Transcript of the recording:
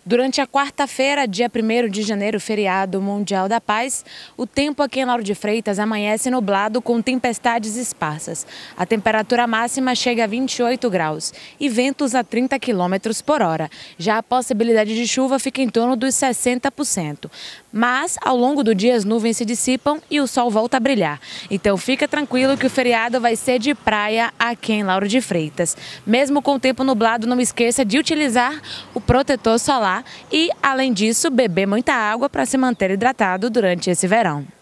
Durante a quarta-feira, dia 1º de janeiro, feriado mundial da paz, o tempo aqui em Lauro de Freitas amanhece nublado com tempestades esparsas. A temperatura máxima chega a 28 graus e ventos a 30 km por hora. Já a possibilidade de chuva fica em torno dos 60%. Mas, ao longo do dia, as nuvens se dissipam e o sol volta a brilhar. Então fica tranquilo que o feriado vai ser de praia aqui em Lauro de Freitas. Mesmo com o tempo nublado, não esqueça de utilizar o protetor solar e, além disso, beber muita água para se manter hidratado durante esse verão.